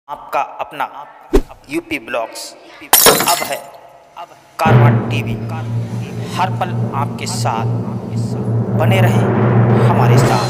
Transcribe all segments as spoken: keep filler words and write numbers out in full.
आपका अपना UP blogs अब है कारवां टीवी। हर पल आपके साथ, बने रहें हमारे साथ।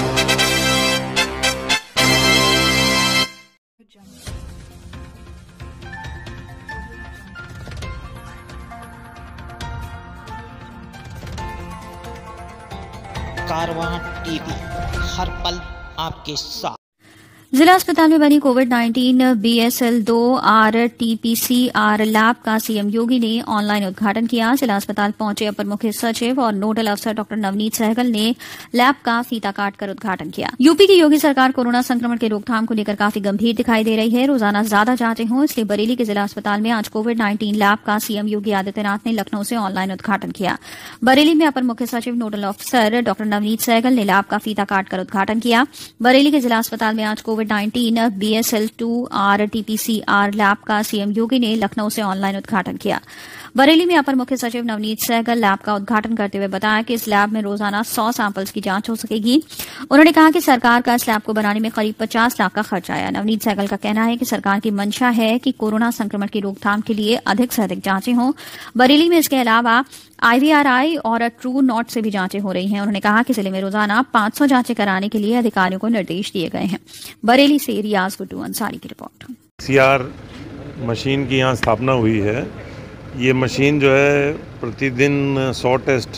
कारवां टीवी, हर पल आपके साथ। जिला अस्पताल में बनी covid nineteen B S L दो R T P C R lab का सीएम योगी ने ऑनलाइन उद्घाटन किया। जिला अस्पताल पहुंचे अपर मुख्य सचिव और नोडल अफसर डॉक्टर नवनीत सहगल ने लैब का फीता काटकर उद्घाटन किया। यूपी की योगी सरकार कोरोना संक्रमण के रोकथाम को लेकर काफी गंभीर दिखाई दे रही है। रोजाना ज्यादा जांचें हों, इसलिए बरेली के जिला अस्पताल में आज कोविड नाइन्टीन लैब का सीएम योगी आदित्यनाथ ने लखनऊ से ऑनलाइन उद्घाटन किया। बरेली में अपर मुख्य सचिव नोडल अफसर डॉक्टर नवनीत सहगल ने लैब का फीता काटकर उद्घाटन किया। बरेली के जिला अस्पताल में आज covid nineteen B S L two R T P C R lab का सीएम योगी ने लखनऊ से ऑनलाइन उद्घाटन किया। बरेली में अपर मुख्य सचिव नवनीत सहगल लैब का उद्घाटन करते हुए बताया कि इस लैब में रोजाना सौ सैंपल्स की जांच हो सकेगी। उन्होंने कहा कि सरकार का इस लैब को बनाने में करीब पचास लाख का खर्च आया। नवनीत सहगल का कहना है कि सरकार की मंशा है कि कोरोना संक्रमण की रोकथाम के लिए अधिक से अधिक जांचें हों। बरेली में इसके अलावा आई वी आर आई और ट्रू नॉट से भी जांचें हो रही हैं। उन्होंने कहा कि जिले में रोजाना पांच सौ जांचें कराने के लिए अधिकारियों को निर्देश दिए गए हैं। बरेली से रियाज गुड्डू अंसारी की रिपोर्ट। सीआर मशीन की यहाँ स्थापना हुई है। ये मशीन जो है प्रतिदिन सौ टेस्ट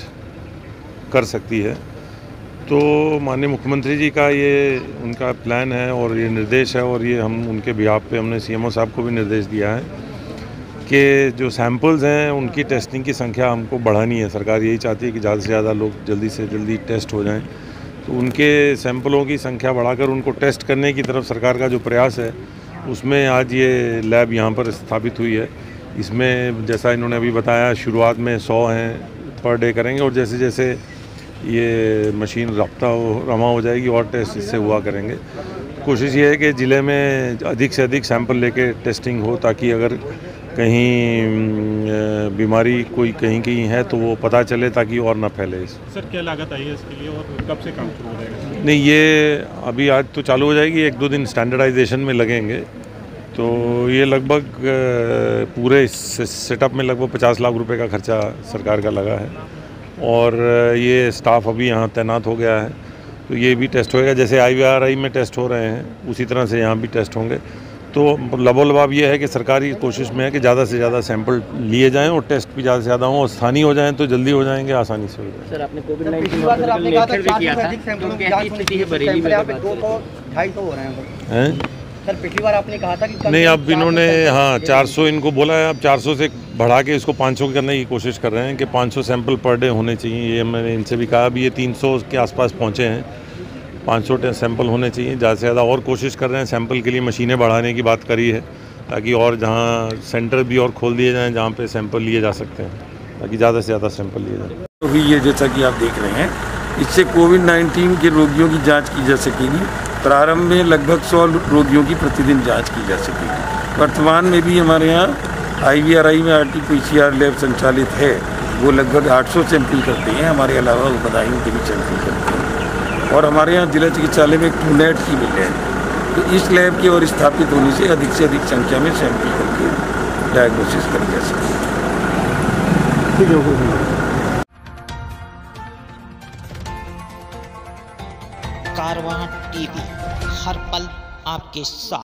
कर सकती है। तो माननीय मुख्यमंत्री जी का ये उनका प्लान है और ये निर्देश है, और ये हम उनके बिहाफ पे हमने सीएमओ साहब को भी निर्देश दिया है कि जो सैंपल्स हैं उनकी टेस्टिंग की संख्या हमको बढ़ानी है। सरकार यही चाहती है कि ज़्यादा से ज़्यादा लोग जल्दी से जल्दी टेस्ट हो जाएं, तो उनके सैंपलों की संख्या बढ़ाकर उनको टेस्ट करने की तरफ सरकार का जो प्रयास है, उसमें आज ये लैब यहाँ पर स्थापित हुई है। इसमें जैसा इन्होंने अभी बताया, शुरुआत में सौ हैं पर डे करेंगे, और जैसे जैसे ये मशीन रफ्ता हो रवा हो जाएगी और टेस्ट इससे हुआ करेंगे। कोशिश ये है कि ज़िले में अधिक से अधिक सैंपल लेके टेस्टिंग हो, ताकि अगर कहीं बीमारी कोई कहीं कहीं है तो वो पता चले, ताकि और ना फैले। सर क्या लागत आई है इसके लिए और कब से काम शुरू हो जाएगा? नहीं, ये अभी आज तो चालू हो जाएगी, एक दो दिन स्टैंडर्डाइजेशन में लगेंगे। तो ये लगभग पूरे इस सेटअप में लगभग पचास लाख रुपए का खर्चा सरकार का लगा है, और ये स्टाफ अभी यहाँ तैनात हो गया है। तो ये भी टेस्ट होएगा, जैसे आई वी आर आई में टेस्ट हो रहे हैं उसी तरह से यहाँ भी टेस्ट होंगे। तो लबोलबाब ये है कि सरकारी कोशिश में है कि ज़्यादा से ज़्यादा सैंपल लिए जाएं और टेस्ट भी ज़्यादा से ज़्यादा हों, और स्थानीय हो जाएं तो जल्दी हो जाएंगे, आसानी से हो जाएंगे। सर, आपने कोविड नाइन्टीन किया था, बरेली में हैं? सर पिछली बार आपने कहा था कि नहीं, अब इन्होंने हाँ चार सौ इनको बोला है। अब चार सौ से बढ़ा के इसको पाँच सौ करने की कोशिश कर रहे हैं कि पाँच सौ सैंपल पर डे होने चाहिए। ये मैंने इनसे भी कहा। अभी ये तीन सौ के आसपास पहुँचे हैं, पाँच सौ सैंपल होने चाहिए। ज़्यादा से ज़्यादा और कोशिश कर रहे हैं। सैंपल के लिए मशीनें बढ़ाने की बात करी है, ताकि और जहाँ सेंटर भी और खोल दिए जाएँ जहाँ पे सैंपल लिए जा सकते हैं, ताकि ज़्यादा से ज़्यादा सैंपल लिए जाए। तो भी ये जैसा कि आप देख रहे हैं, इससे कोविड नाइन्टीन के रोगियों की जांच की जा सकेगी। प्रारंभ में लगभग सौ रोगियों की प्रतिदिन जांच की जा सकेगी। वर्तमान में भी हमारे यहाँ आई वी आर आई में R T P C R lab संचालित है, वो लगभग आठ सौ सैंपल करते हैं। हमारे अलावा वो बदायूं के भी सैंपल करते हैं, और हमारे यहाँ जिला चिकित्सालय में एक टू नेट की भी लैब है। तो इस लैब की और स्थापित होने से अधिक से अधिक संख्या में सैंपल करके डायग्नोसिस करी जा सकेगी। कारवां टीवी, हर पल आपके साथ।